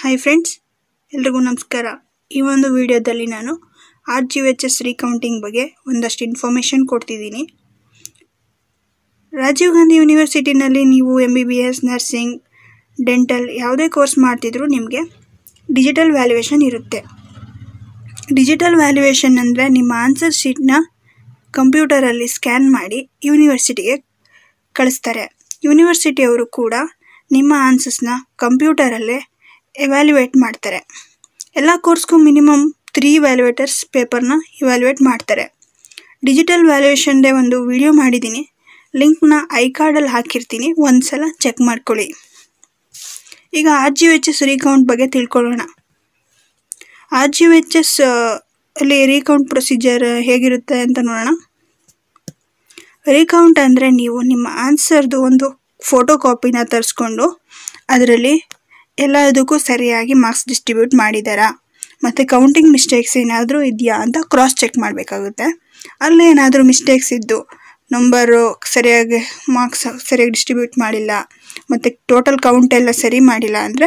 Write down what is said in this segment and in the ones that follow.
Hi friends, ಎಲ್ರಿಗೂ ನಮಸ್ಕಾರ. ಈ ಒಂದು ವಿಡಿಯೋದಲ್ಲಿ ನಾನು rguhs recounting ಬಗ್ಗೆ ಒಂದಷ್ಟು ಇನ್ಫಾರ್ಮೇಷನ್ ಕೊಡ್ತಿದ್ದೀನಿ. ರಾಜೀವ್ ಗಾಂಧಿ ಯೂನಿವರ್ಸಿಟಿನಲ್ಲಿ ನೀವು MBBS, ನರ್ಸಿಂಗ್, ಡೆಂಟಲ್ ಯಾವುದೇ ಕೋರ್ಸ್ ಮಾಡ್ತಿದ್ರು ನಿಮಗೆ ಡಿಜಿಟಲ್ ವ್ಯಾಲ್ಯೂಯೇಷನ್ ಇರುತ್ತೆ. ಡಿಜಿಟಲ್ ವ್ಯಾಲ್ಯೂಯೇಷನ್ ಅಂದರೆ ನಿಮ್ಮ ಆನ್ಸರ್ ಶೀಟ್ನ ಕಂಪ್ಯೂಟರಲ್ಲಿ ಸ್ಕ್ಯಾನ್ ಮಾಡಿ ಯೂನಿವರ್ಸಿಟಿಗೆ ಕಳಿಸ್ತಾರೆ. ಯೂನಿವರ್ಸಿಟಿಯವರು ಕೂಡ ನಿಮ್ಮ ಆನ್ಸರ್ಸ್ನ ಕಂಪ್ಯೂಟರಲ್ಲೇ ಎವ್ಯಾಲ್ಯೂಯೇಟ್ ಮಾಡ್ತಾರೆ. ಎಲ್ಲ ಕೋರ್ಸ್ಗೂ ಮಿನಿಮಮ್ 3 ವ್ಯಾಲ್ಯೂಯೇಟರ್ಸ್ ಪೇಪರ್ನ ಇವ್ಯಾಲ್ಯೂಯೇಟ್ ಮಾಡ್ತಾರೆ. ಡಿಜಿಟಲ್ ವ್ಯಾಲ್ಯೂಯೇಷನ್ದೇ ಒಂದು ವಿಡಿಯೋ ಮಾಡಿದ್ದೀನಿ, ಲಿಂಕ್ನ ಐಕಾರ್ಡಲ್ಲಿ ಹಾಕಿರ್ತೀನಿ, ಒಂದು ಸಲ ಚೆಕ್ ಮಾಡ್ಕೊಳ್ಳಿ. ಈಗ rguhs ರೀಕೌಂಟ್ ಬಗ್ಗೆ ತಿಳ್ಕೊಳ್ಳೋಣ. rguhs ಅಲ್ಲಿ ರೀಕೌಂಟ್ ಪ್ರೊಸೀಜರ್ ಹೇಗಿರುತ್ತೆ ಅಂತ ನೋಡೋಣ. ರೀಕೌಂಟ್ ಅಂದರೆ ನೀವು ನಿಮ್ಮ ಆನ್ಸರ್ದು ಒಂದು ಫೋಟೋ ಕಾಪಿನ ತರಿಸ್ಕೊಂಡು ಅದರಲ್ಲಿ ಎಲ್ಲದಕ್ಕೂ ಸರಿಯಾಗಿ ಮಾರ್ಕ್ಸ್ ಡಿಸ್ಟ್ರಿಬ್ಯೂಟ್ ಮಾಡಿದ್ದಾರಾ ಮತ್ತು ಕೌಂಟಿಂಗ್ ಮಿಸ್ಟೇಕ್ಸ್ ಏನಾದರೂ ಇದೆಯಾ ಅಂತ ಕ್ರಾಸ್ ಚೆಕ್ ಮಾಡಬೇಕಾಗುತ್ತೆ. ಅಲ್ಲಿ ಏನಾದರೂ ಮಿಸ್ಟೇಕ್ಸ್ ಇದ್ದು ನಂಬರು ಸರಿಯಾಗಿ ಮಾರ್ಕ್ಸ್ ಸರಿಯಾಗಿ ಡಿಸ್ಟ್ರಿಬ್ಯೂಟ್ ಮಾಡಿಲ್ಲ ಮತ್ತು ಟೋಟಲ್ ಕೌಂಟ್ ಎಲ್ಲ ಸರಿ ಮಾಡಿಲ್ಲ ಅಂದರೆ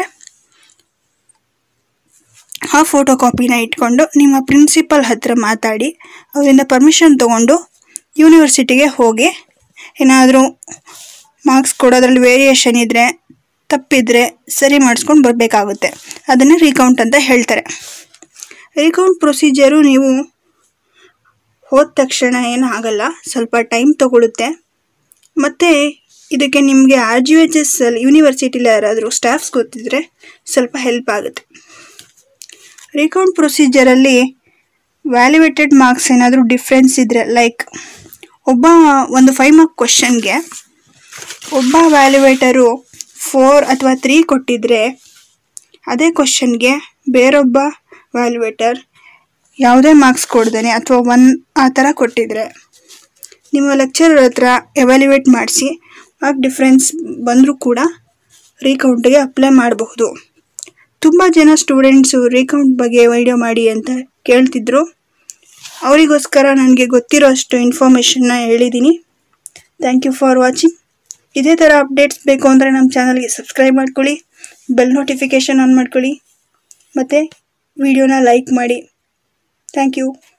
ಆ ಫೋಟೋ ಕಾಪಿನ ಇಟ್ಕೊಂಡು ನಿಮ್ಮ ಪ್ರಿನ್ಸಿಪಲ್ ಹತ್ರ ಮಾತಾಡಿ ಅವರಿಂದ ಪರ್ಮಿಷನ್ ತೊಗೊಂಡು ಯೂನಿವರ್ಸಿಟಿಗೆ ಹೋಗಿ ಏನಾದರೂ ಮಾರ್ಕ್ಸ್ ಕೊಡೋದ್ರಲ್ಲಿ ವೇರಿಯೇಷನ್ ಇದ್ದರೆ ತಪ್ಪಿದರೆ ಸರಿ ಮಾಡಿಸ್ಕೊಂಡು ಬರಬೇಕಾಗುತ್ತೆ. ಅದನ್ನು ರೀಕೌಂಟ್ ಅಂತ ಹೇಳ್ತಾರೆ. ರೀಕೌಂಟ್ ಪ್ರೊಸೀಜರು ನೀವು ಹೋದ ತಕ್ಷಣ ಏನೂ ಆಗಲ್ಲ, ಸ್ವಲ್ಪ ಟೈಮ್ ತಗೊಳುತ್ತೆ. ಮತ್ತು ಇದಕ್ಕೆ ನಿಮಗೆ rguhs ಯೂನಿವರ್ಸಿಟಿಲಿ ಯಾರಾದರೂ ಸ್ಟಾಫ್ಸ್ ಗೊತ್ತಿದ್ರೆ ಸ್ವಲ್ಪ ಹೆಲ್ಪ್ ಆಗುತ್ತೆ. ರೀಕೌಂಟ್ ಪ್ರೊಸೀಜರಲ್ಲಿ ವ್ಯಾಲ್ಯೂಯೇಟೆಡ್ ಮಾರ್ಕ್ಸ್ ಏನಾದರೂ ಡಿಫ್ರೆನ್ಸ್ ಇದ್ದರೆ, ಲೈಕ್ ಒಂದು 5 ಮಾರ್ಕ್ ಕ್ವಶನ್ಗೆ ಒಬ್ಬ ವ್ಯಾಲ್ಯೂಯೇಟರು 4 ಅಥವಾ 3 ಕೊಟ್ಟಿದ್ರೆ, ಅದೇ ಕ್ವಶನ್ಗೆ ಬೇರೊಬ್ಬ ವ್ಯಾಲ್ಯೂಯೇಟರ್ ಯಾವುದೇ ಮಾರ್ಕ್ಸ್ ಕೊಡ್ದೇನೆ ಅಥವಾ 1 ಆ ಥರ ಕೊಟ್ಟಿದ್ರೆ ನಿಮ್ಮ ಲೆಕ್ಚರರ್ ಹತ್ರ ಎವ್ಯಾಲ್ಯೂಯೇಟ್ ಮಾಡಿಸಿ ಮಾರ್ಕ್ ಡಿಫ್ರೆನ್ಸ್ ಬಂದರೂ ಕೂಡ ರೀಕೌಂಟಿಗೆ ಅಪ್ಲೈ ಮಾಡಬಹುದು. ತುಂಬ ಜನ ಸ್ಟೂಡೆಂಟ್ಸು ರೀಕೌಂಟ್ ಬಗ್ಗೆ ವಿಡಿಯೋ ಮಾಡಿ ಅಂತ ಕೇಳ್ತಿದ್ರು. ಅವರಿಗೋಸ್ಕರ ನನಗೆ ಗೊತ್ತಿರೋ ಅಷ್ಟು ಇನ್ಫಾರ್ಮೇಷನ್ನ ಹೇಳಿದ್ದೀನಿ. Thank you for watching. ಇದೇ ಥರ ಅಪ್ಡೇಟ್ಸ್ ಬೇಕು ಅಂದರೆ ನಮ್ಮ ಚಾನಲ್ಗೆ ಸಬ್ಸ್ಕ್ರೈಬ್ ಮಾಡ್ಕೊಳ್ಳಿ, ಬೆಲ್ ನೋಟಿಫಿಕೇಷನ್ ಆನ್ ಮಾಡ್ಕೊಳ್ಳಿ ಮತ್ತು ವಿಡಿಯೋನ ಲೈಕ್ ಮಾಡಿ. Thank you.